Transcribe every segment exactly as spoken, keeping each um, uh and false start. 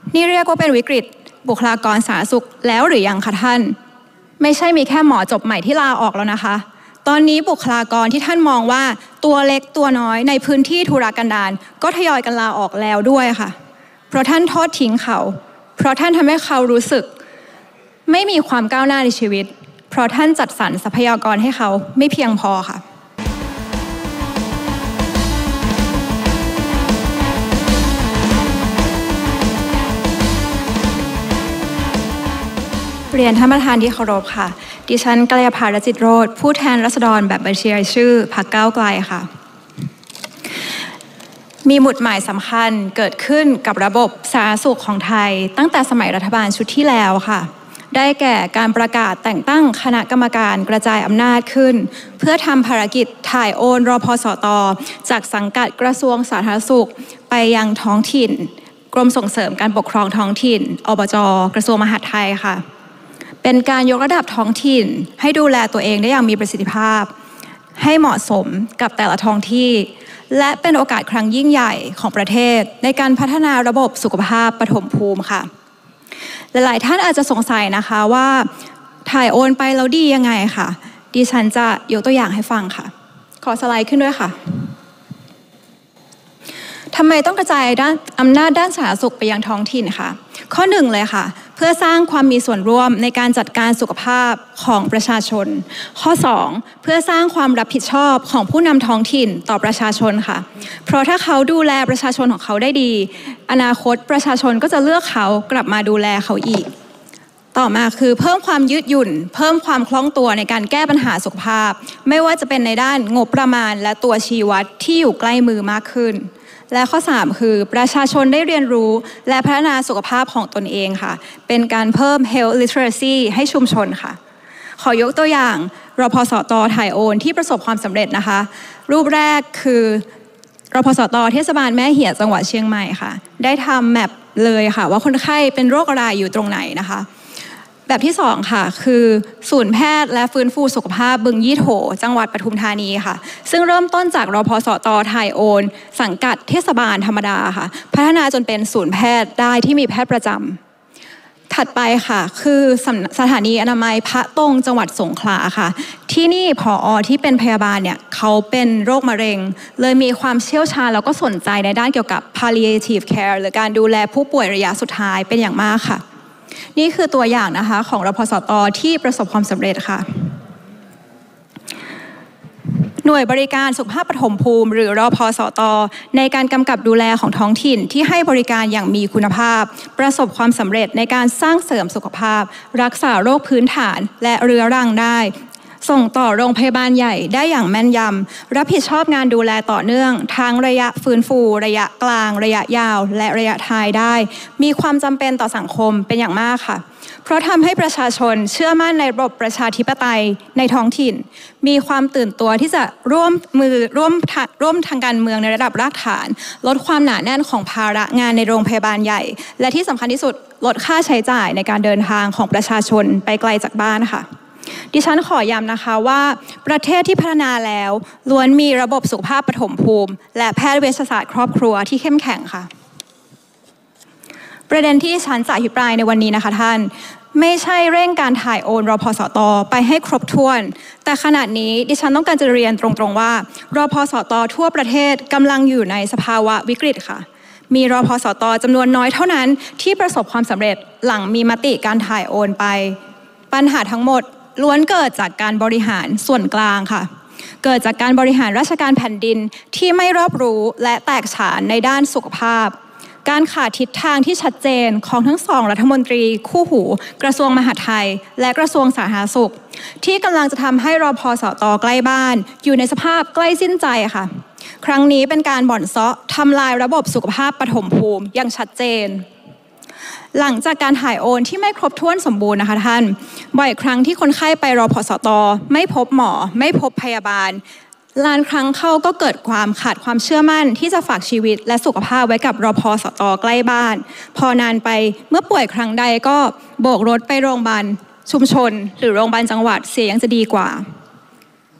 นี่เรียกว่าเป็นวิกฤตบุคลากรสาธารณสุขแล้วหรือยังคะท่านไม่ใช่มีแค่หมอจบใหม่ที่ลาออกแล้วนะคะตอนนี้บุคลากรที่ท่านมองว่าตัวเล็กตัวน้อยในพื้นที่ทุรกันดารก็ทยอยกันลาออกแล้วด้วยค่ะเพราะท่านทอดทิ้งเขาเพราะท่านทำให้เขารู้สึกไม่มีความก้าวหน้าในชีวิตเพราะท่านจัดสรรทรัพยากรให้เขาไม่เพียงพอค่ะเรียนท่านประธานที่เคารพค่ะดิฉันกัลยาภารจิตโรจน์ผู้แทนราษฎรแบบบัญชีรายชื่อพรรคก้าวไกลค่ะมีหมุดหมายสำคัญเกิดขึ้นกับระบบสาธารณสุขของไทยตั้งแต่สมัยรัฐบาลชุดที่แล้วค่ะได้แก่การประกาศแต่งตั้งคณะกรรมการกระจายอำนาจขึ้นเพื่อทำภารกิจถ่ายโอนรพสต.จากสังกัดกระทรวงสาธารณสุขไปยังท้องถิ่นกรมส่งเสริมการปกครองท้องถิ่นอบจ.กระทรวงมหาดไทยค่ะเป็นการยกระดับท้องถิ่นให้ดูแลตัวเองได้อย่างมีประสิทธิภาพให้เหมาะสมกับแต่ละท้องที่และเป็นโอกาสครั้งยิ่งใหญ่ของประเทศในการพัฒนาระบบสุขภาพปฐมภูมิค่ะหลายๆท่านอาจจะสงสัยนะคะว่าถ่ายโอนไปแล้วดียังไงค่ะดิฉันจะยกตัวอย่างให้ฟังค่ะขอสไลด์ขึ้นด้วยค่ะทำไมต้องกระจายด้านอำนาจด้านสาธารณสุขไปยังท้องถิ่นค่ะข้อหนึ่งเลยค่ะเพื่อสร้างความมีส่วนร่วมในการจัดการสุขภาพของประชาชนข้อสองเพื่อสร้างความรับผิดชอบของผู้นำท้องถิ่นต่อประชาชนค่ะเพราะถ้าเขาดูแลประชาชนของเขาได้ดีอนาคตประชาชนก็จะเลือกเขากลับมาดูแลเขาอีกต่อมาคือเพิ่มความยืดหยุ่นเพิ่มความคล่องตัวในการแก้ปัญหาสุขภาพไม่ว่าจะเป็นในด้านงบประมาณและตัวชี้วัดที่อยู่ใกล้มือมากขึ้นและข้อสามคือประชาชนได้เรียนรู้และพัฒนาสุขภาพของตนเองค่ะเป็นการเพิ่ม health literacy ให้ชุมชนค่ะขอยกตัวอย่างรพสต.ถ่ายโอนที่ประสบความสำเร็จนะคะรูปแรกคือรพสต.เทศบาลแม่เหี่ยจังหวัดเชียงใหม่ค่ะได้ทำแมปเลยค่ะว่าคนไข้เป็นโรคอะไรอยู่ตรงไหนนะคะแบบที่สองค่ะคือศูนย์แพทย์และฟื้นฟูสุขภาพบึงยี่โถจังหวัดปทุมธานีค่ะซึ่งเริ่มต้นจากรพสต.ถ่ายโอนสังกัดเทศบาลธรรมดาค่ะพัฒนาจนเป็นศูนย์แพทย์ได้ที่มีแพทย์ประจำถัดไปค่ะคือสถานีอนามัยพระตงจังหวัดสงขลาค่ะที่นี่ผอ.ที่เป็นพยาบาลเนี่ยเขาเป็นโรคมะเร็งเลยมีความเชี่ยวชาญแล้วก็สนใจในด้านเกี่ยวกับ palliative care หรือการดูแลผู้ป่วยระยะสุดท้ายเป็นอย่างมากค่ะนี่คือตัวอย่างนะคะของรพสต.ที่ประสบความสำเร็จค่ะหน่วยบริการสุขภาพปฐมภูมิหรือรพสต.ในการกำกับดูแลของท้องถิ่นที่ให้บริการอย่างมีคุณภาพประสบความสำเร็จในการสร้างเสริมสุขภาพรักษาโรคพื้นฐานและเรื้อรังได้ส่งต่อโรงพยาบาลใหญ่ได้อย่างแม่นยำรับผิดชอบงานดูแลต่อเนื่องทั้งระยะฟื้นฟูระยะกลางระยะยาวและระยะท้ายได้มีความจำเป็นต่อสังคมเป็นอย่างมากค่ะเพราะทำให้ประชาชนเชื่อมั่นในระบบประชาธิปไตยในท้องถิ่นมีความตื่นตัวที่จะร่วมมือร่วมร่วมทางการเมืองในระดับรากฐานลดความหนาแน่นของภาระงานในโรงพยาบาลใหญ่และที่สำคัญที่สุดลดค่าใช้จ่ายในการเดินทางของประชาชนไปไกลจากบ้านค่ะดิฉันขอย้ำนะคะว่าประเทศที่พัฒนาแล้วล้วนมีระบบสุขภาพปฐมภูมิและแพทย์เวชศาสตร์ครอบครัวที่เข้มแข็งค่ะประเด็นที่ฉันจะอภิปรายในวันนี้นะคะท่านไม่ใช่เร่งการถ่ายโอนรพสต.ไปให้ครบถ้วนแต่ขณะนี้ดิฉันต้องการจะเรียนตรงๆว่ารพสต.ทั่วประเทศกำลังอยู่ในสภาวะวิกฤตค่ะมีรพสต.จำนวนน้อยเท่านั้นที่ประสบความสำเร็จหลังมีมติการถ่ายโอนไปปัญหาทั้งหมดล้วนเกิดจากการบริหารส่วนกลางค่ะเกิดจากการบริหารราชการแผ่นดินที่ไม่รอบรู้และแตกฉานในด้านสุขภาพการขาดทิศทางที่ชัดเจนของทั้งสองรัฐมนตรีคู่หูกระทรวงมหาดไทยและกระทรวงสาธารณสุขที่กำลังจะทำให้รพสต.ใกล้บ้านอยู่ในสภาพใกล้สิ้นใจค่ะครั้งนี้เป็นการบ่อนเซาะทำลายระบบสุขภาพปฐมภูมิอย่างชัดเจนหลังจากการถ่ายโอนที่ไม่ครบถ้วนสมบูรณ์นะคะท่านบ่อยครั้งที่คนไข้ไปรพสต.ไม่พบหมอไม่พบพยาบาลล้านครั้งเข้าก็เกิดความขาดความเชื่อมั่นที่จะฝากชีวิตและสุขภาพไว้กับรพสต.ใกล้บ้านพอนานไปเมื่อป่วยครั้งใดก็โบกรถไปโรงพยาบาลชุมชนหรือโรงพยาบาลจังหวัดเสียยังจะดีกว่า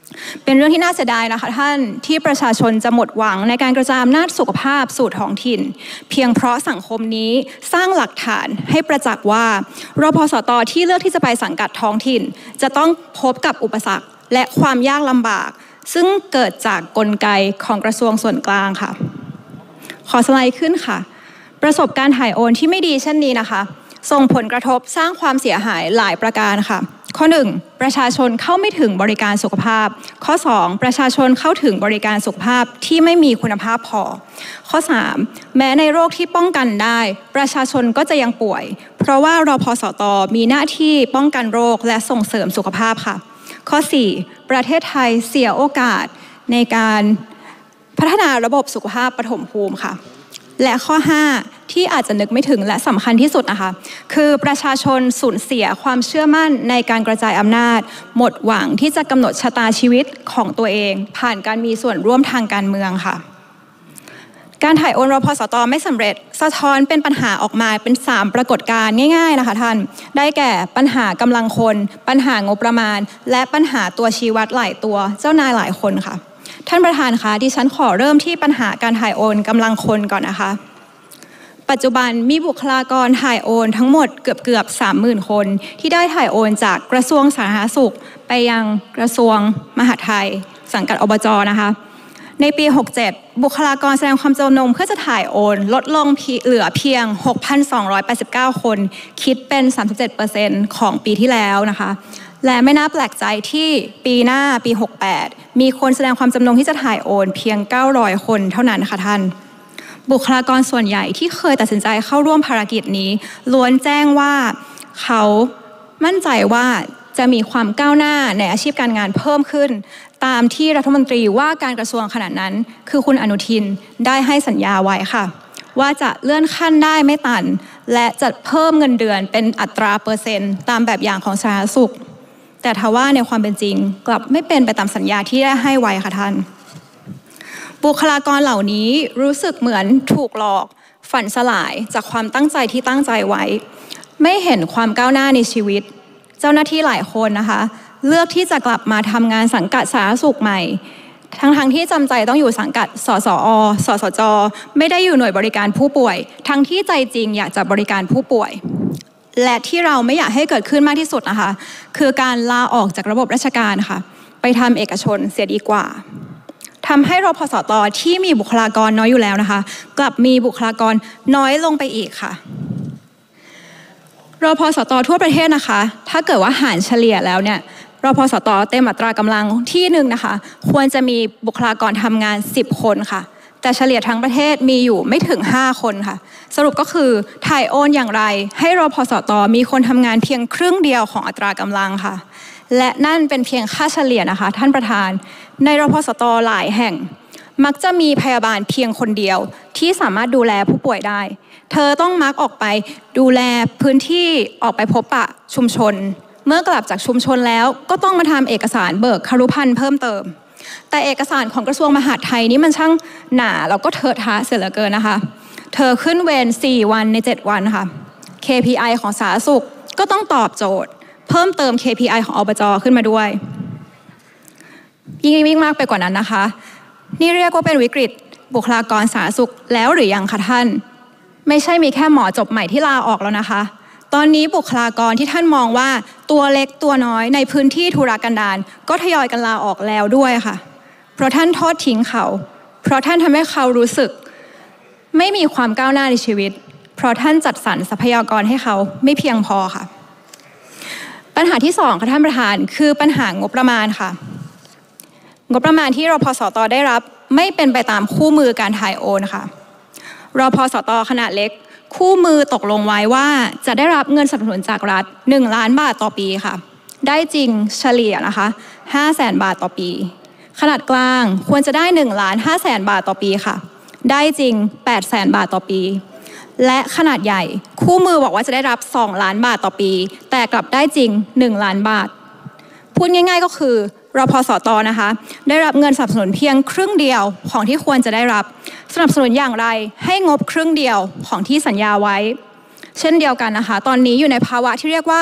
เป็นเรื่องที่น่าเสียดายนะคะท่านที่ประชาชนจะหมดหวังในการกระจายอำนาจสุขภาพสู่ท้องถิ่นเพียงเพราะสังคมนี้สร้างหลักฐานให้ประจักษ์ว่ารพสตที่เลือกที่จะไปสังกัดท้องถิ่นจะต้องพบกับอุปสรรคและความยากลำบากซึ่งเกิดจากกลไกของกระทรวงส่วนกลางค่ะขอสไลด์ขึ้นค่ะประสบการณ์ถ่ายโอนที่ไม่ดีเช่นนี้นะคะส่งผลกระทบสร้างความเสียหายหลายประการค่ะข้อหนึ่งประชาชนเข้าไม่ถึงบริการสุขภาพข้อสองประชาชนเข้าถึงบริการสุขภาพที่ไม่มีคุณภาพพอข้อสามแม้ในโรคที่ป้องกันได้ประชาชนก็จะยังป่วยเพราะว่ารพสตมีหน้าที่ป้องกันโรคและส่งเสริมสุขภาพค่ะข้อสี่ประเทศไทยเสียโอกาสในการพัฒนาระบบสุขภาพปฐมภูมิค่ะและข้อห้าที่อาจจะนึกไม่ถึงและสำคัญที่สุดนะคะคือประชาชนสูญเสียความเชื่อมั่นในการกระจายอำนาจหมดหวังที่จะกำหนดชะตาชีวิตของตัวเองผ่านการมีส่วนร่วมทางการเมืองค่ะการถ่ายโอนรพสตไม่สำเร็จสะท้อนเป็นปัญหาออกมาเป็นสามปรากฏการณ์ง่ายๆนะคะท่านได้แก่ปัญหากำลังคนปัญหางบประมาณและปัญหาตัวชี้วัดหลายตัวเจ้านายหลายคนค่ะท่านประธานคะดิฉันขอเริ่มที่ปัญหาการถ่ายโอนกำลังคนก่อนนะคะปัจจุบันมีบุคลากรถ่ายโอนทั้งหมดเกือบเกือบสามหมื่นคนที่ได้ถ่ายโอนจากกระทรวงสาธารณสุขไปยังกระทรวงมหาดไทยสังกัดอบจ.นะคะในปีหกเจ็ดบุคลากรแสดงความจำนงเพื่อจะถ่ายโอนลดลงเหลือเพียง หกพันสองร้อยแปดสิบเก้า คนคิดเป็น สามสิบเจ็ดเปอร์เซ็นต์ ของปีที่แล้วนะคะและไม่น่าแปลกใจที่ปีหน้าปีหกแปดมีคนแสดงความจำนงที่จะถ่ายโอนเพียงเก้าร้อยคนเท่านั้นค่ะท่านบุคลากรส่วนใหญ่ที่เคยตัดสินใจเข้าร่วมภารกิจนี้ล้วนแจ้งว่าเขามั่นใจว่าจะมีความก้าวหน้าในอาชีพการงานเพิ่มขึ้นตามที่รัฐมนตรีว่าการกระทรวงขณะนั้นคือคุณอนุทินได้ให้สัญญาไว้ค่ะว่าจะเลื่อนขั้นได้ไม่ต่ำและจะเพิ่มเงินเดือนเป็นอัตราเปอร์เซ็นต์ตามแบบอย่างของสาธารณสุขแต่ทว่าในความเป็นจริงกลับไม่เป็นไปตามสัญญาที่ได้ให้ไว้ค่ะท่านบุคลากรเหล่านี้รู้สึกเหมือนถูกหลอกฝันสลายจากความตั้งใจที่ตั้งใจไว้ไม่เห็นความก้าวหน้าในชีวิตเจ้าหน้าที่หลายคนนะคะเลือกที่จะกลับมาทำงานสังกัดสาธารณสุขใหม่ทั้งทั้งที่จำใจต้องอยู่สังกัดสสอสสจไม่ได้อยู่หน่วยบริการผู้ป่วยทั้งที่ใจจริงอยากจะบริการผู้ป่วยและที่เราไม่อยากให้เกิดขึ้นมากที่สุดนะคะคือการลาออกจากระบบราชการค่ะไปทำเอกชนเสียดีกว่าทำให้รพสตที่มีบุคลากรน้อยอยู่แล้วนะคะกลับมีบุคลากรน้อยลงไปอีกค่ะรพสตทั่วประเทศนะคะถ้าเกิดว่าหารเฉลี่ยแล้วเนี่ยรพสตเต็มอัตรากำลังที่หนึ่งนะคะควรจะมีบุคลากรทำงานสิบคนค่ะแต่เฉลี่ยทั้งประเทศมีอยู่ไม่ถึงห้าคนค่ะสรุปก็คือถ่ายโอนอย่างไรให้รพสตมีคนทำงานเพียงครึ่งเดียวของอัตรากำลังค่ะและนั่นเป็นเพียงค่าเฉลี่ยนะคะท่านประธานในรพสตหลายแห่งมักจะมีพยาบาลเพียงคนเดียวที่สามารถดูแลผู้ป่วยได้เธอต้องมักออกไปดูแลพื้นที่ออกไปพบปะชุมชนเมื่อกลับจากชุมชนแล้วก็ต้องมาทำเอกสารเบิกครุพันธ์เพิ่มเติมแต่เอกสารของกระทรวงมหาดไทยนี่มันช่างหนาแล้วก็เทอะทะเสียเหลือเกินนะคะเธอขึ้นเวรสี่วันในเจ็ดวันค่ะ เค พี ไอ ของสาธารณสุขก็ต้องตอบโจทย์เพิ่มเติม เค พี ไอ ของอบจ.ขึ้นมาด้วยยิ่งยิ่งมากไปกว่านั้นนะคะนี่เรียกว่าเป็นวิกฤตบุคลากรสาธารณสุขแล้วหรือยังคะท่านไม่ใช่มีแค่หมอจบใหม่ที่ลาออกแล้วนะคะตอนนี้บุคลากรที่ท่านมองว่าตัวเล็กตัวน้อยในพื้นที่ทุรกันดารก็ทยอยกันลาออกแล้วด้วยค่ะเพราะท่านทอดทิ้งเขาเพราะท่านทำให้เขารู้สึกไม่มีความก้าวหน้าในชีวิตเพราะท่านจัดสรรทรัพยากรให้เขาไม่เพียงพอค่ะปัญหาที่สองค่ะท่านประธานคือปัญหางบประมาณค่ะงบประมาณที่รพสตได้รับไม่เป็นไปตามคู่มือการถ่ายโอนค่ะรพสตขนาดเล็กคู่มือตกลงไว้ว่าจะได้รับเงินสนับสนุนจากรัฐหนึ่งล้านบาทต่อปีค่ะได้จริงเฉลี่ยนะคะห้าแสนบาทต่อปีขนาดกลางควรจะได้หนึ่งล้านห้าแสนบาทต่อปีค่ะได้จริงแปดแสนบาทต่อปีและขนาดใหญ่คู่มือบอกว่าจะได้รับสองล้านบาทต่อปีแต่กลับได้จริงหนึ่งล้านบาทพูดง่ายๆก็คือรพสตนะคะได้รับเงินสนับสนุนเพียงครึ่งเดียวของที่ควรจะได้รับสนับสนุนอย่างไรให้งบครึ่งเดียวของที่สัญญาไว้เช่นเดียวกันนะคะตอนนี้อยู่ในภาวะที่เรียกว่าข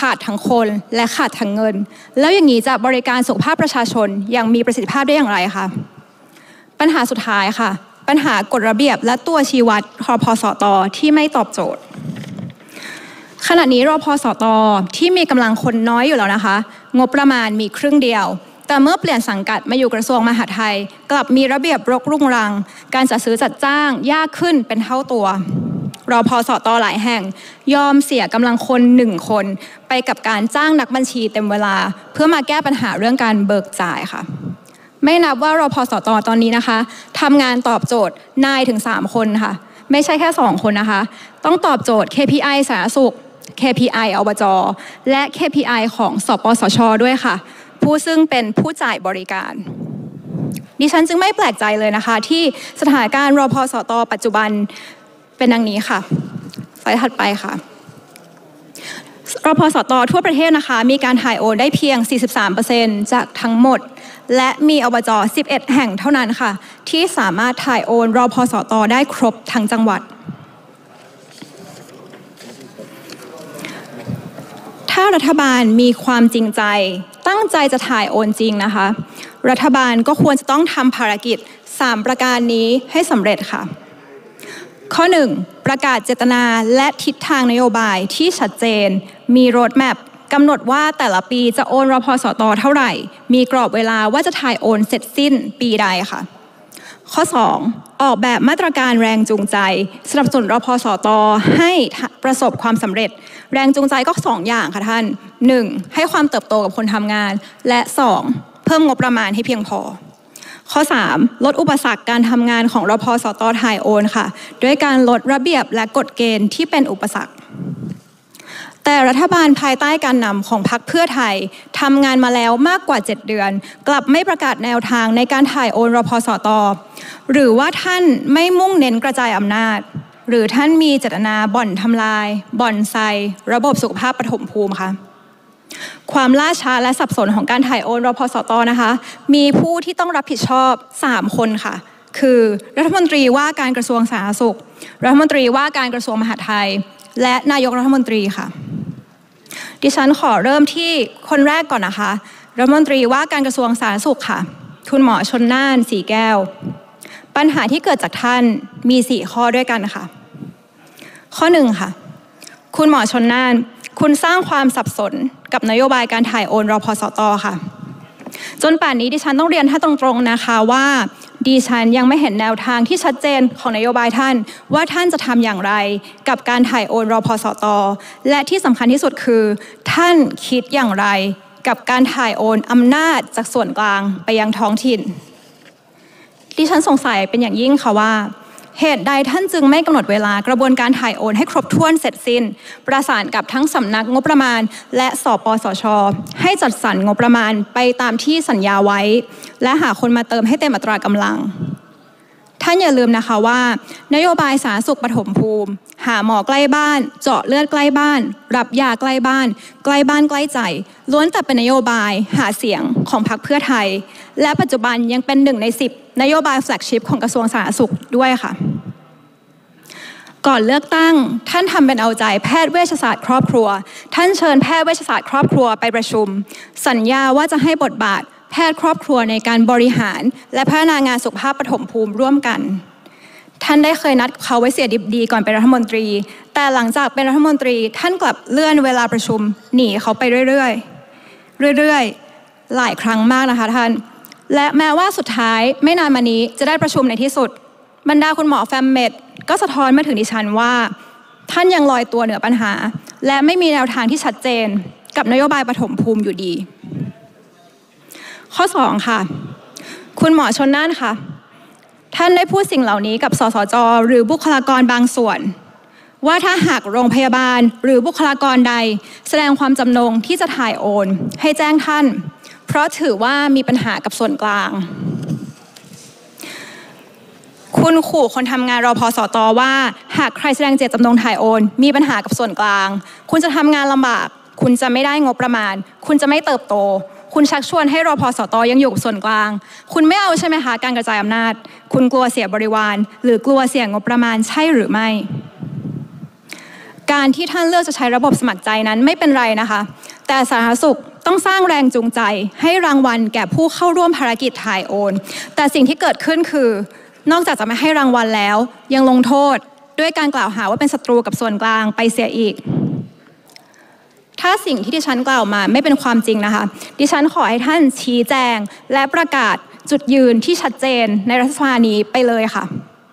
ขาดทั้งคนและขาดทั้งเงินแล้วอย่างนี้จะบริการสุขภาพประชาชนอย่างมีประสิทธิภาพได้อย่างไรคะปัญหาสุดท้ายค่ะปัญหากฎระเบียบและตัวชี้วัดรพสต.ที่ไม่ตอบโจทย์ขณะนี้รพสต.ที่มีกำลังคนน้อยอยู่แล้วนะคะงบประมาณมีครึ่งเดียวแต่เมื่อเปลี่ยนสังกัดมาอยู่กระทรวงมหาดไทยกลับมีระเบียบรกรุงรังการจัดซื้อจัดจ้างยากขึ้นเป็นเท่าตัวรพสต.หลายแห่งยอมเสียกำลังคนหนึ่งคนไปกับการจ้างนักบัญชีเต็มเวลาเพื่อมาแก้ปัญหาเรื่องการเบิกจ่ายค่ะไม่นับว่ารพสต.ตอนนี้นะคะทำงานตอบโจทย์นายถึงสามคนค่ะไม่ใช่แค่สองคนนะคะต้องตอบโจทย์ เค พี ไอ สาธารณสุข เค พี ไอ อบจ.และ เค พี ไอ ของสปสช.ด้วยค่ะผู้ซึ่งเป็นผู้จ่ายบริการดิฉันจึงไม่แปลกใจเลยนะคะที่สถานการณ์รพสต.ปัจจุบันเป็นดังนี้ค่ะสไลด์ถัดไปค่ะรพสต.ทั่วประเทศนะคะมีการถ่ายโอนได้เพียง สี่สิบสามเปอร์เซ็นต์ จากทั้งหมดและมีอบจ.สิบเอ็ดแห่งเท่านั้นค่ะที่สามารถถ่ายโอนรพสต.ได้ครบทั้งจังหวัดถ้ารัฐบาลมีความจริงใจตั้งใจจะถ่ายโอนจริงนะคะรัฐบาลก็ควรจะต้องทำภารกิจสามประการนี้ให้สำเร็จค่ะข้อหนึ่งประกาศเจตนาและทิศทางนโยบายที่ชัดเจนมีโรดแมพกำหนดว่าแต่ละปีจะโอนรพสต.เท่าไหร่มีกรอบเวลาว่าจะถ่ายโอนเสร็จสิ้นปีใดค่ะข้อสองออกแบบมาตรการแรงจูงใจสนับสนุนรพสต.ให้ประสบความสำเร็จแรงจูงใจก็สองอย่างค่ะท่านหนึ่งให้ความเติบโตกับคนทำงานและสองเพิ่มงบประมาณให้เพียงพอข้อสามลดอุปสรรคการทำงานของรพสต.ถ่ายโอนค่ะด้วยการลดระเบียบและกฎเกณฑ์ที่เป็นอุปสรรคแต่รัฐบาลภายใต้การนำของพรรคเพื่อไทยทำงานมาแล้วมากกว่าเจ็ดเดือนกลับไม่ประกาศแนวทางในการถ่ายโอนรพสต.หรือว่าท่านไม่มุ่งเน้นกระจายอำนาจหรือท่านมีเจตนาบ่อนทำลายบ่อนไซระบบสุขภาพปฐมภูมิคะความล่าช้าและสับสนของการถ่ายโอนรพสต.นะคะมีผู้ที่ต้องรับผิดชอบสามคนค่ะคือรัฐมนตรีว่าการกระทรวงสาธารณสุขรัฐมนตรีว่าการกระทรวงมหาดไทยและนายกรัฐมนตรีค่ะดิฉันขอเริ่มที่คนแรกก่อนนะคะรัฐมนตรีว่าการกระทรวงสาธารณสุขค่ะคุณหมอชลน่านสีแก้วปัญหาที่เกิดจากท่านมีสี่ข้อด้วยกันค่ะข้อหนึ่งค่ะคุณหมอชลน่านคุณสร้างความสับสนกับนโยบายการถ่ายโอนรพสต.ค่ะจนป่านนี้ดิฉันต้องเรียนท่านตรงๆนะคะว่าดิฉันยังไม่เห็นแนวทางที่ชัดเจนของนโยบายท่านว่าท่านจะทำอย่างไรกับการถ่ายโอนรพสต.และที่สำคัญที่สุดคือท่านคิดอย่างไรกับการถ่ายโอนอำนาจจากส่วนกลางไปยังท้องถิ่นดิฉันสงสัยเป็นอย่างยิ่งค่ะว่าเหตุใดท่านจึงไม่กำหนดเวลากระบวนการถ่ายโอนให้ครบถ้วนเสร็จสิ้นประสานกับทั้งสำนักงบประมาณและสปสช.ให้จัดสรรงบประมาณไปตามที่สัญญาไว้และหาคนมาเติมให้เต็มอัตรากำลังท่านอย่าลืมนะคะว่านโยบายสาธารณสุขปฐมภูมิหาหมอใกล้บ้านเจาะเลือดใกล้บ้านรับยาใกล้บ้านใกล้บ้านใกล้ใจล้วนแต่เป็นนโยบายหาเสียงของพรรคเพื่อไทยและปัจจุบันยังเป็นหนึ่งในสิบนโยบายแฟลกชิพของกระทรวงสาธารณสุขด้วยค่ะก่อนเลือกตั้งท่านทำเป็นเอาใจแพทย์เวชศาสตร์ครอบครัวท่านเชิญแพทย์เวชศาสตร์ครอบครัวไปประชุมสัญญาว่าจะให้บทบาทแพทย์ครอบครัวในการบริหารและพัฒนางานสุขภาพปฐมภูมิร่วมกันท่านได้เคยนัดเขาไว้เสียดิบดีก่อนเป็นรัฐมนตรีแต่หลังจากเป็นรัฐมนตรีท่านกลับเลื่อนเวลาประชุมหนีเขาไปเรื่อยๆเรื่อยๆหลายครั้งมากนะคะท่านและแม้ว่าสุดท้ายไม่นานมานี้จะได้ประชุมในที่สุดบรรดาคุณหมอแฟมเมดก็สะท้อนมาถึงดิฉันว่าท่านยังลอยตัวเหนือปัญหาและไม่มีแนวทางที่ชัดเจนกับนโยบายปฐมภูมิอยู่ดีข้อสองค่ะคุณหมอชลน่านค่ะท่านได้พูดสิ่งเหล่านี้กับสสจ.หรือบุคลากรบางส่วนว่าถ้าหากโรงพยาบาลหรือบุคลากรใดแสดงความจำนงที่จะถ่ายโอนให้แจ้งท่านเพราะถือว่ามีปัญหากับส่วนกลางคุณขู่คนทำงานรพสต.ว่าหากใครแสดงเจตจำนงถ่ายโอนมีปัญหากับส่วนกลางคุณจะทำงานลำบากคุณจะไม่ได้งบประมาณคุณจะไม่เติบโตคุณชักชวนให้รพสต.ยังอยู่กับส่วนกลางคุณไม่เอาใช่ไหมคะการกระจายอำนาจคุณกลัวเสียบริวารหรือกลัวเสียงบประมาณใช่หรือไม่การที่ท่านเลือกจะใช้ระบบสมัครใจนั้นไม่เป็นไรนะคะแต่สาธารณสุขต้องสร้างแรงจูงใจให้รางวัลแก่ผู้เข้าร่วมภารกิจถ่ายโอนแต่สิ่งที่เกิดขึ้นคือนอกจากจะไม่ให้รางวัลแล้วยังลงโทษด้วยการกล่าวหาว่าเป็นศัตรูกับส่วนกลางไปเสียอีกถ้าสิ่งที่ดิฉันกล่าวมาไม่เป็นความจริงนะคะดิฉันขอให้ท่านชี้แจงและประกาศจุดยืนที่ชัดเจนในรัฐสภานี้ไปเลยค่ะ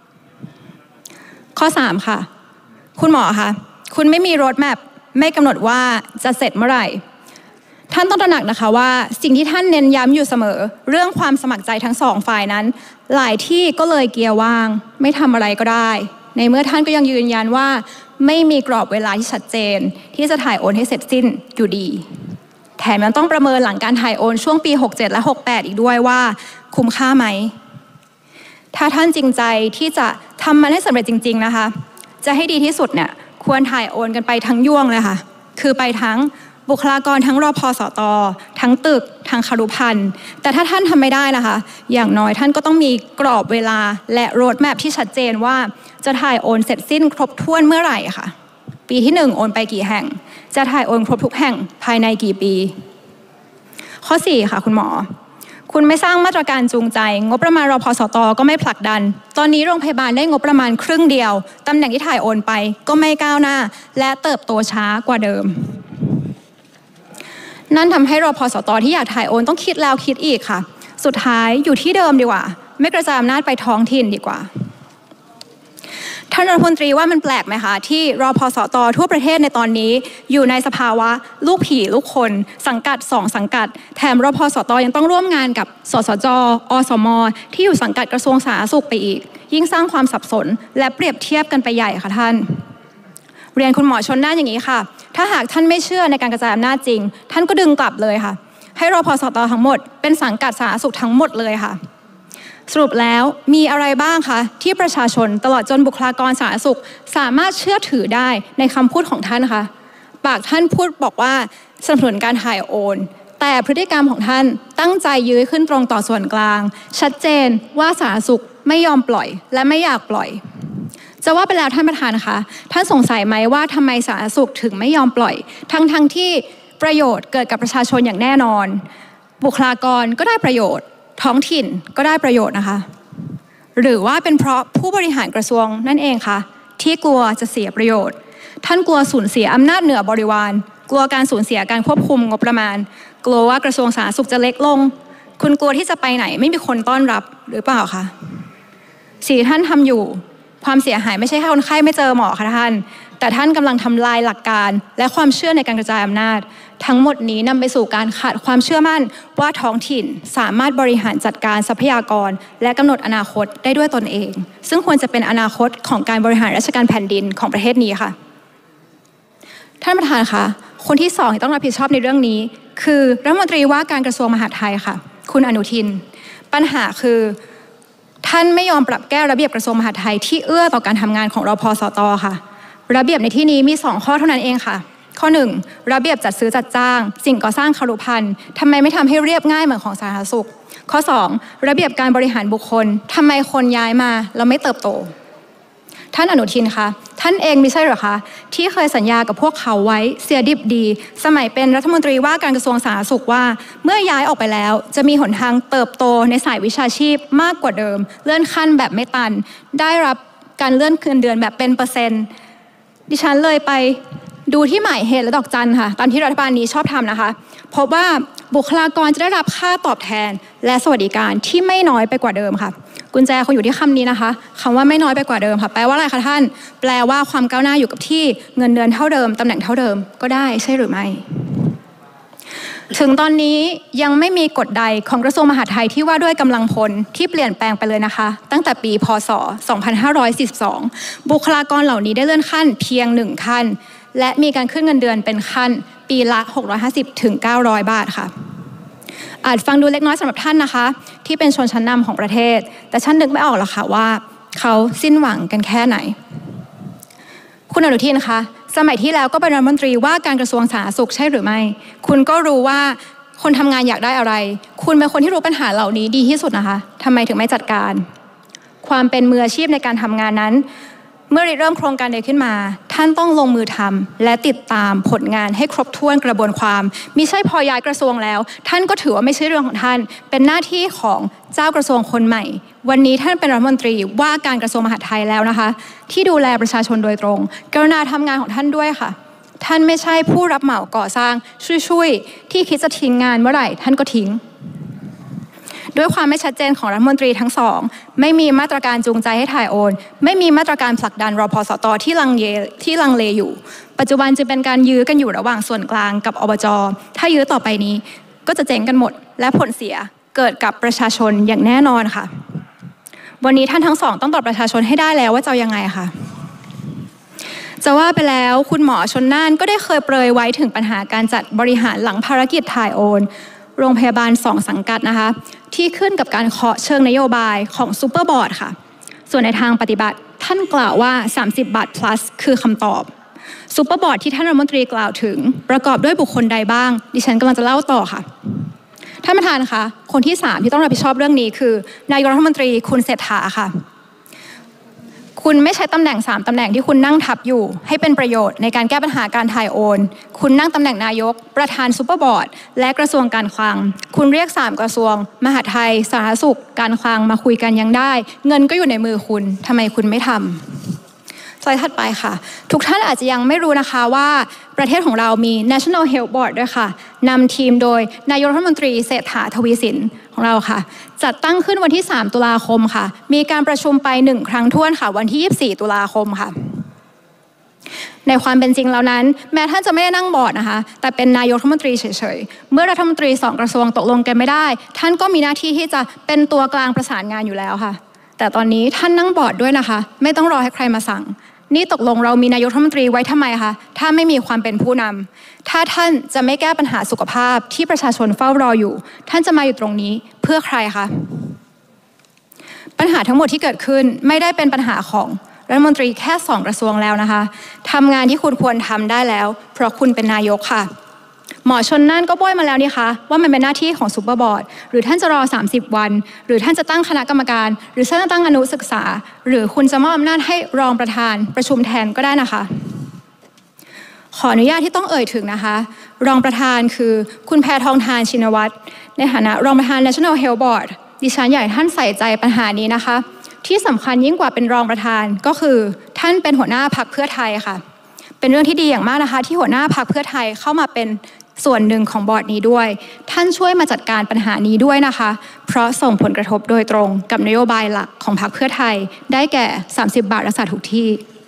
ข้อสามค่ะคุณหมอคะคุณไม่มีโรดแมพไม่กำหนดว่าจะเสร็จเมื่อไหร่ท่านต้องตระหนักนะคะว่าสิ่งที่ท่านเน้นย้ำอยู่เสมอเรื่องความสมัครใจทั้งสองฝ่ายนั้นหลายที่ก็เลยเกียร์ว่างไม่ทำอะไรก็ได้ในเมื่อท่านก็ยังยืนยันว่าไม่มีกรอบเวลาที่ชัดเจนที่จะถ่ายโอนให้เสร็จสิ้นอยู่ดีแถมยังต้องประเมินหลังการถ่ายโอนช่วงปีหกเจ็ดและหกแปดอีกด้วยว่าคุ้มค่าไหมถ้าท่านจริงใจที่จะทำมันให้สำเร็จจริงๆนะคะจะให้ดีที่สุดเนี่ยควรถ่ายโอนกันไปทั้งยวงเลยค่ะคือไปทั้งบุคลากรทั้งรพสตทั้งตึกทั้งครุพันธ์แต่ถ้าท่านทำไม่ได้นะคะอย่างน้อยท่านก็ต้องมีกรอบเวลาและโรดแมพที่ชัดเจนว่าจะถ่ายโอนเสร็จสิ้นครบถ้วนเมื่อไหร่ค่ะปีที่หนึ่งโอนไปกี่แห่งจะถ่ายโอนครบทุกแห่งภายในกี่ปีข้อสี่ค่ะคุณหมอคุณไม่สร้างมาตรการจูงใจงบประมาณรพสตก็ไม่ผลักดันตอนนี้โรงพยาบาลได้งบประมาณครึ่งเดียวตำแหน่งที่ถ่ายโอนไปก็ไม่ก้าวหน้าและเติบโตช้ากว่าเดิมนั่นทำให้รพสตที่อยากถ่ายโอนต้องคิดแล้วคิดอีกค่ะสุดท้ายอยู่ที่เดิมดีกว่าไม่กระจายอำนาจไปท้องถิ่นดีกว่าท่านรัฐมนตรีว่ามันแปลกไหมคะที่รพสตทั่วประเทศในตอนนี้อยู่ในสภาวะลูกผีลูกคนสังกัดสองสังกัดแถมรพสตยังต้องร่วมงานกับสสจอสมที่อยู่สังกัดกระทรวงสาธารณสุขไปอีกยิ่งสร้างความสับสนและเปรียบเทียบกันไปใหญ่ค่ะท่านเรียนคุณหมอชนน่านอย่างนี้ค่ะถ้าหากท่านไม่เชื่อในการกระจายอำนาจจริงท่านก็ดึงกลับเลยค่ะให้รพสตทั้งหมดเป็นสังกัดสาธารณสุขทั้งหมดเลยค่ะสรุปแล้วมีอะไรบ้างคะที่ประชาชนตลอดจนบุคลากรสาธารณสุขสามารถเชื่อถือได้ในคำพูดของท่านคะปากท่านพูดบอกว่าสนับสนุนการถ่ายโอนแต่พฤติกรรมของท่านตั้งใจยื้อขึ้นตรงต่อส่วนกลางชัดเจนว่าสาธารณสุขไม่ยอมปล่อยและไม่อยากปล่อยจะว่าไปแล้วท่านประธานคะท่านสงสัยไหมว่าทำไมสาธารณสุขถึงไม่ยอมปล่อยทั้งทั้งที่ประโยชน์เกิดกับประชาชนอย่างแน่นอนบุคลากรก็ได้ประโยชน์ท้องถิ่นก็ได้ประโยชน์นะคะหรือว่าเป็นเพราะผู้บริหารกระทรวงนั่นเองคะที่กลัวจะเสียประโยชน์ท่านกลัวสูญเสียอำนาจเหนือบริวารกลัวการสูญเสียการควบคุมงบประมาณกลัวว่ากระทรวงสาธารณสุขจะเล็กลงคุณกลัวที่จะไปไหนไม่มีคนต้อนรับหรือเปล่าคะสิ่งที่ท่านทำอยู่ความเสียหายไม่ใช่แค่คนไข้ไม่เจอหมอค่ะท่านแต่ท่านกำลังทำลายหลักการและความเชื่อในการกระจายอำนาจทั้งหมดนี้นำไปสู่การขาดความเชื่อมั่นว่าท้องถิ่นสามารถบริหารจัดการทรัพยากรและกำหนดอนาคตได้ด้วยตนเองซึ่งควรจะเป็นอนาคตของการบริหารราชการแผ่นดินของประเทศนี้ค่ะท่านประธานคะคนที่สองที่ต้องรับผิดชอบในเรื่องนี้คือรัฐมนตรีว่าการกระทรวงมหาดไทยค่ะคุณอนุทินปัญหาคือท่านไม่ยอมปรับแก้ระเบียบกระทรวงมหาดไทยที่เอื้อต่อการทำงานของรพสตค่ะระเบียบในที่นี้มีสองข้อเท่านั้นเองค่ะข้อหนึ่งระเบียบจัดซื้อจัดจ้างสิ่งก่อสร้างครุภัณฑ์ทำไมไม่ทำให้เรียบง่ายเหมือนของสาธารณสุขข้อสองระเบียบการบริหารบุคคลทำไมคนย้ายมาแล้วไม่เติบโตท่านอนุทินคะท่านเองไม่ใช่หรอคะที่เคยสัญญากับพวกเขาไว้เสียดิบดีสมัยเป็นรัฐมนตรีว่าการกระทรวงสาธารณสุขว่าเมื่อย้ายออกไปแล้วจะมีหนทางเติบโตในสายวิชาชีพมากกว่าเดิมเลื่อนขั้นแบบไม่ตันได้รับการเลื่อนเงินเดือนแบบเป็นเปอร์เซ็นต์ดิฉันเลยไปดูที่หมายเหตุและดอกจันค่ะตามที่รัฐบาลนี้ชอบทำนะคะพบว่าบุคลากรจะได้รับค่าตอบแทนและสวัสดิการที่ไม่น้อยไปกว่าเดิมค่ะกุญแจคงอยู่ที่คำนี้นะคะคำว่าไม่น้อยไปกว่าเดิมค่ะแปลว่าอะไรคะท่านแปลว่าความก้าวหน้าอยู่กับที่เงินเดือนเท่าเดิมตำแหน่งเท่าเดิมก็ได้ใช่หรือไม่ถึงตอนนี้ยังไม่มีกฎใดของกระทรวงมหาดไทยที่ว่าด้วยกำลังพลที่เปลี่ยนแปลงไปเลยนะคะตั้งแต่ปีพ.ศ. สองพันห้าร้อยสี่สิบสองบุคลากรเหล่านี้ได้เลื่อนขั้นเพียงหนึ่งขั้นและมีการขึ้นเงินเดือนเป็นขั้นปีละหกร้อยห้าสิบถึงเก้าร้อยบาทค่ะอาจฟังดูเล็กน้อยสำหรับท่านนะคะที่เป็นชนชั้นนำของประเทศแต่ท่านนึกไม่ออกหรอกค่ะว่าเขาสิ้นหวังกันแค่ไหนคุณอนุทินคะสมัยที่แล้วก็เป็นรัฐมนตรีว่าการกระทรวงสาธารณสุขใช่หรือไม่คุณก็รู้ว่าคนทำงานอยากได้อะไรคุณเป็นคนที่รู้ปัญหาเหล่านี้ดีที่สุดนะคะทำไมถึงไม่จัดการความเป็นมืออาชีพในการทำงานนั้นเมื่อเริ่มโครงการใดขึ้นมาท่านต้องลงมือทำและติดตามผลงานให้ครบถ้วนกระบวนความมิใช่พอย้ายกระทรวงแล้วท่านก็ถือว่าไม่ใช่เรื่องของท่านเป็นหน้าที่ของเจ้ากระทรวงคนใหม่วันนี้ท่านเป็นรัฐมนตรีว่าการกระทรวงมหาดไทยแล้วนะคะที่ดูแลประชาชนโดยตรงกรุณาทำงานของท่านด้วยค่ะท่านไม่ใช่ผู้รับเหมาก่อสร้างช่วยๆที่คิดจะทิ้งงานเมื่อไหร่ท่านก็ทิ้งด้วยความไม่ชัดเจนของรัฐมนตรีทั้งสองไม่มีมาตรการจูงใจให้ถ่ายโอนไม่มีมาตรการผลักดันรพสตที่ลังเลที่ลังเลอยู่ปัจจุบันจึงเป็นการยื้อกันอยู่ระหว่างส่วนกลางกับอบจ.ถ้ายื้อต่อไปนี้ก็จะเจ๊งกันหมดและผลเสียเกิดกับประชาชนอย่างแน่นอนค่ะวันนี้ท่านทั้งสองต้องตอบประชาชนให้ได้แล้วว่าจะยังไงค่ะจะว่าไปแล้วคุณหมอชลน่านก็ได้เคยเปรยไว้ถึงปัญหาการจัดบริหารหลังภารกิจถ่ายโอนโรงพยาบาลสองสังกัดนะคะที่ขึ้นกับการเคาะเชิงนโยบายของซูเปอร์บอร์ดค่ะส่วนในทางปฏิบัติท่านกล่าวว่าสามสิบบาท plus คือคำตอบซูเปอร์บอร์ดที่ท่านรัฐมนตรีกล่าวถึงประกอบด้วยบุคคลใดบ้างดิฉันกำลังจะเล่าต่อค่ะท่านประธานคะคนที่สามที่ต้องรับผิดชอบเรื่องนี้คือนายกรัฐมนตรีคุณเศรษฐาค่ะคุณไม่ใช้ตำแหน่งสามตำแหน่งที่คุณนั่งทับอยู่ให้เป็นประโยชน์ในการแก้ปัญหาการถ่ายโอนคุณนั่งตำแหน่งนายกประธานซูเปอร์บอร์ดและกระทรวงการคลังคุณเรียกสามกระทรวงมหาดไทยสาธารณสุขการคลังมาคุยกันยังได้เงินก็อยู่ในมือคุณทำไมคุณไม่ทำสไลด์ถัดไปค่ะทุกท่านอาจจะยังไม่รู้นะคะว่าประเทศของเรามี National Health Board ด้วยค่ะนำทีมโดยนายกรัฐมนตรีเศรษฐาทวีสินของเราค่ะจัดตั้งขึ้นวันที่สามตุลาคมค่ะมีการประชุมไปหนึ่งครั้งท้วนค่ะวันที่ยี่สิบสี่ตุลาคมค่ะในความเป็นจริงแล้วนั้นแม้ท่านจะไม่ได้นั่งบอร์ดนะคะแต่เป็นนายกรัฐมนตรีเฉยๆเมื่อรัฐมนตรีสองกระทรวงตกลงกันไม่ได้ท่านก็มีหน้าที่ที่จะเป็นตัวกลางประสานงานอยู่แล้วค่ะแต่ตอนนี้ท่านนั่งบอร์ดด้วยนะคะไม่ต้องรอให้ใครมาสั่งนี่ตกลงเรามีนายกรัฐมนตรีไว้ทำไมคะถ้าไม่มีความเป็นผู้นำถ้าท่านจะไม่แก้ปัญหาสุขภาพที่ประชาชนเฝ้ารออยู่ท่านจะมาอยู่ตรงนี้เพื่อใครคะปัญหาทั้งหมดที่เกิดขึ้นไม่ได้เป็นปัญหาของรัฐมนตรีแค่สองกระทรวงแล้วนะคะทำงานที่คุณควรทำได้แล้วเพราะคุณเป็นนายกค่ะหมอชนน่านก็บ้อยมาแล้วนี่คะว่ามันเป็นหน้าที่ของซูเปอร์บอร์ดหรือท่านจะรอสามสิบวันหรือท่านจะตั้งคณะกรรมการหรือท่านจะตั้งอนุศึกษาหรือคุณจะมอบอำนาจให้รองประธานประชุมแทนก็ได้นะคะขออนุญาตที่ต้องเอ่ยถึงนะคะรองประธานคือคุณแพทองธารชินวัตรในฐานะรองประธาน National Health Board ดิฉันอยากให้ท่านใส่ใจปัญหานี้นะคะที่สำคัญยิ่งกว่าเป็นรองประธานก็คือท่านเป็นหัวหน้าพรรคเพื่อไทยค่ะเป็นเรื่องที่ดีอย่างมากนะคะที่หัวหน้าพรรคเพื่อไทยเข้ามาเป็นส่วนหนึ่งของบอร์ดนี้ด้วยท่านช่วยมาจัดการปัญหานี้ด้วยนะคะเพราะส่งผลกระทบโดยตรงกับนโยบายหลักของพรรคเพื่อไทยได้แก่สามสิบบาทรักษาทุกที่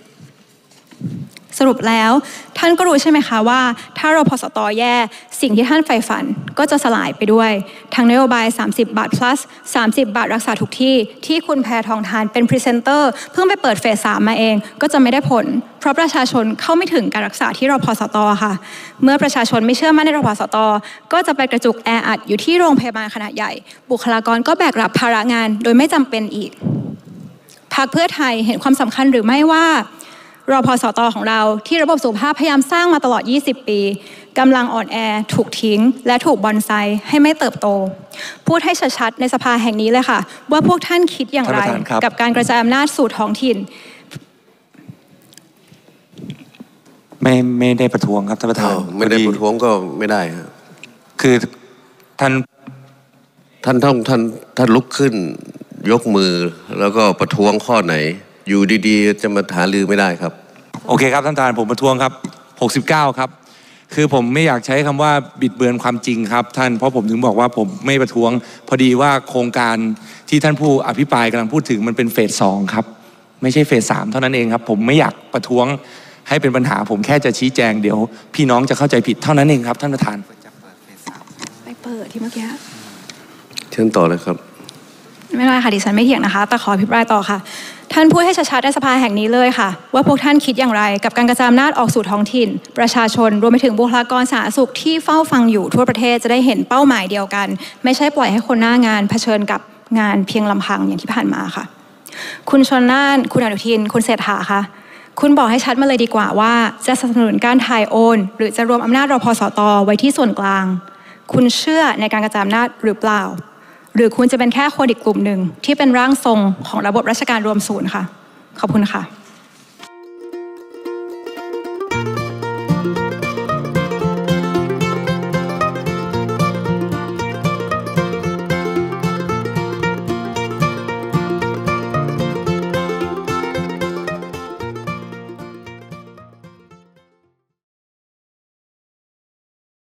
สรุปแล้วท่านก็รู้ใช่ไหมคะว่าถ้ารพสตแย่สิ่งที่ท่านใฝ่ฝันก็จะสลายไปด้วยทั้งนโยบายสามสิบบาท plus สามสิบบาทรักษาทุกที่ที่คุณแพทองธารเป็นพรีเซนเตอร์เพิ่งไปเปิดเฟสสามมาเองก็จะไม่ได้ผลเพราะประชาชนเข้าไม่ถึงการรักษาที่รพสตค่ะเมื่อประชาชนไม่เชื่อมั่นในรพสตก็จะไปกระจุกแออัดอยู่ที่โรงพยาบาลขนาดใหญ่บุคลากรก็แบกรับภาระงานโดยไม่จำเป็นอีกพรรคเพื่อไทยเห็นความสำคัญหรือไม่ว่ารพสตของเราที่ระบบสุขภาพพยายามสร้างมาตลอดยี่สิบปีกำลังอ่อนแอถูกทิ้งและถูกบอนไซให้ไม่เติบโตพูดให้ชัดๆในสภาแห่งนี้เลยค่ะว่าพวกท่านคิดอย่างไรกับการกระจายอำนาจสู่ท้องถิ่นไม่ไม่ได้ประท้วงครับท่านประธานไม่ได้ประท้วงก็ไม่ได้ครับคือท่านท่านต้องท่านท่านลุกขึ้นยกมือแล้วก็ประท้วงข้อไหนอยู่ดีๆจะมาหาลือไม่ได้ครับโอเคครับท่านประธานผมประท้วงครับหกสิบเก้าครับคือผมไม่อยากใช้คำว่าบิดเบือนความจริงครับท่านเพราะผมถึงบอกว่าผมไม่ประท้วงพอดีว่าโครงการที่ท่านผู้อภิปรายกำลังพูดถึงมันเป็นเฟสสองครับไม่ใช่เฟสสามเท่านั้นเองครับผมไม่อยากประท้วงให้เป็นปัญหาผมแค่จะชี้แจงเดี๋ยวพี่น้องจะเข้าใจผิดเท่านั้นเองครับท่านประธานไปเปิดที่เมื่อกี้เชิญต่อเลยครับไม่ได้ค่ะดิฉันไม่เถียงนะคะแต่ขออภิปรายต่อค่ะท่านพูดให้ชัดๆในสภาแห่งนี้เลยค่ะว่าพวกท่านคิดอย่างไรกับการกระจายอำนาจออกสู่ท้องถิ่นประชาชนรวมไปถึงบุคลากรสาธารณสุขที่เฝ้าฟังอยู่ทั่วประเทศจะได้เห็นเป้าหมายเดียวกันไม่ใช่ปล่อยให้คนหน้างานเผชิญกับงานเพียงลำพังอย่างที่ผ่านมาค่ะคุณชลน่านคุณอนุทินคุณเศรษฐาค่ะคุณบอกให้ชัดมาเลยดีกว่าว่าจะสนับสนุนการถ่ายโอนหรือจะรวมอำนาจรพสตไว้ที่ส่วนกลางคุณเชื่อในการกระจายอำนาจหรือเปล่าหรือคุณจะเป็นแค่คนอีกกลุ่มหนึ่งที่เป็นร่างทรงของระบบราชการรวมศูนย์ค่ะขอบคุณค่ะ